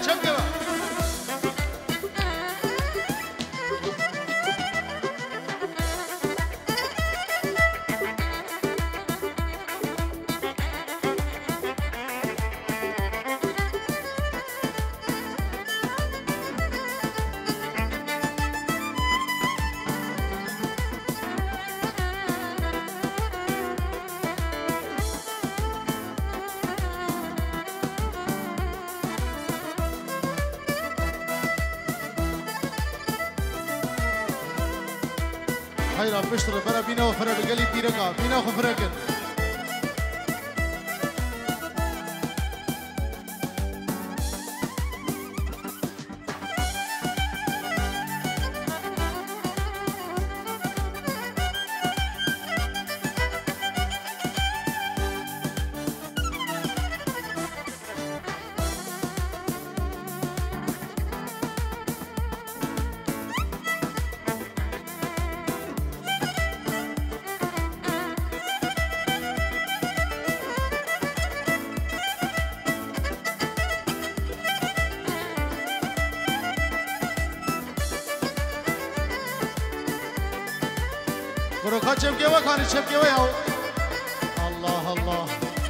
شبكة حيرا بشتر برا بينا وفرا بقلي بيركا بينا وخفركن بروكات شبكة وكان شبكة وياو الله الله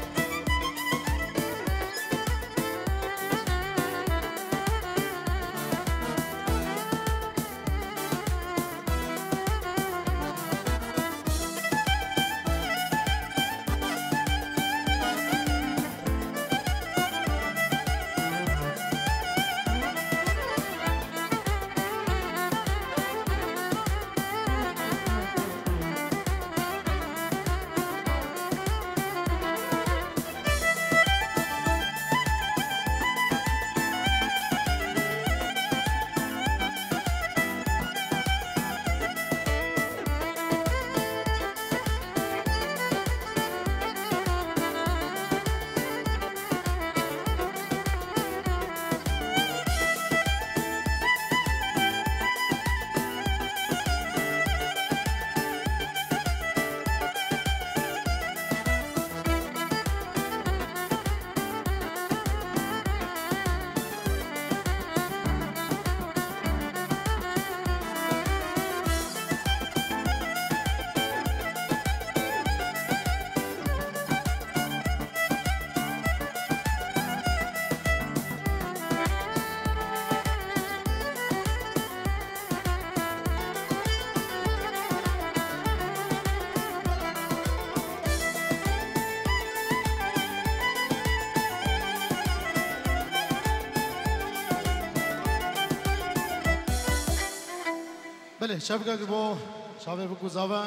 بله شبكة كبو شابه بكوزاوة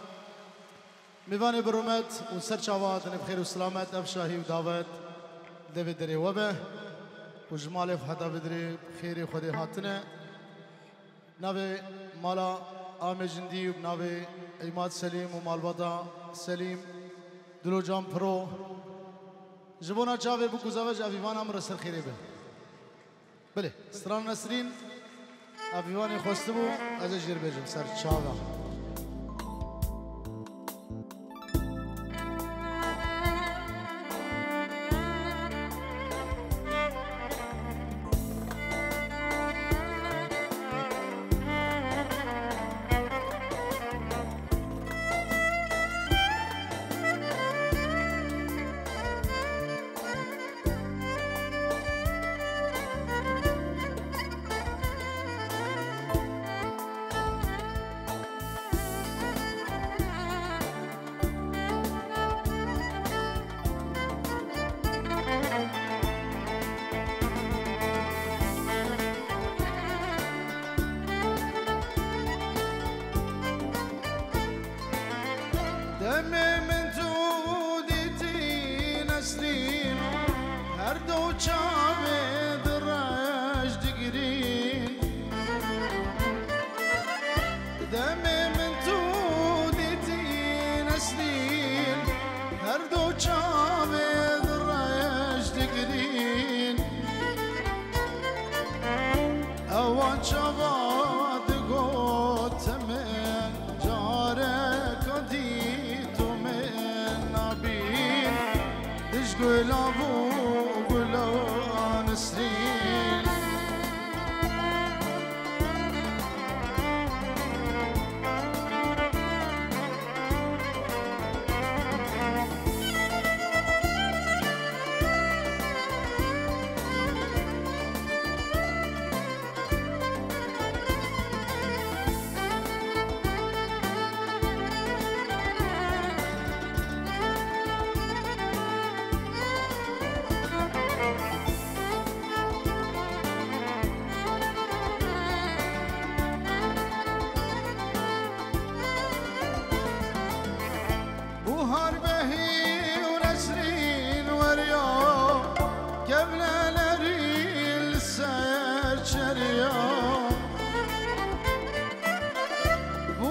میوان برومت و سر چاوات بخیر و سلامت افشاهی و دعوت دوید دری وبه و جمال فحدا بدری خیر خودی هاتنه نوی مالا آم جندی و نوی ایماد سلیم و مالبادا سلیم دلو جام پرو جبونا چاوه بکوزاوه جاویوان امر سر خیره به بله ستران نسرین افیوانی خواسته بو از جیر بیجم سر چاوه قلابو قلان سنين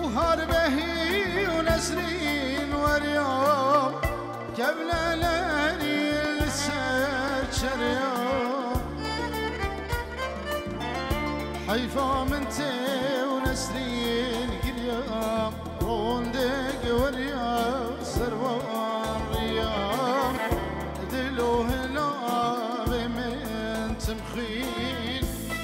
وهربهي ونسرين وريام قبل لاني السجر يوم حيفا منتي ونسرين قريام روندق وريام سروان ريام دلو هلا بمن تمخين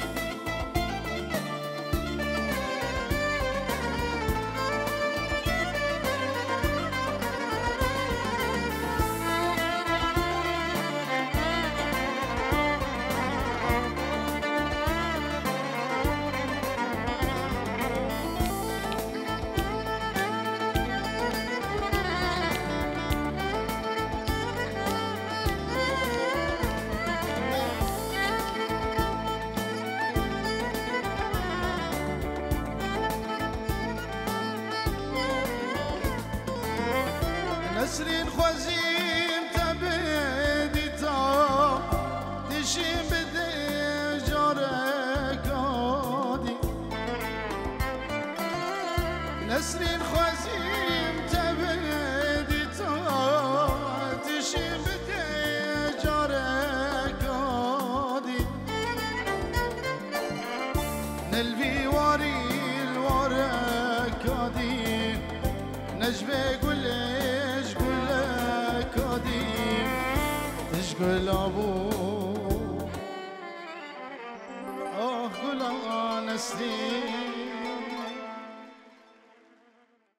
نسرين خوزيم تبدي تا دشي بدي جارك عادي نسرين خوزيم تبدي تا دشي بدي جارك عادي نلبي واري الورك عادي نجبي قولي تشقل أبو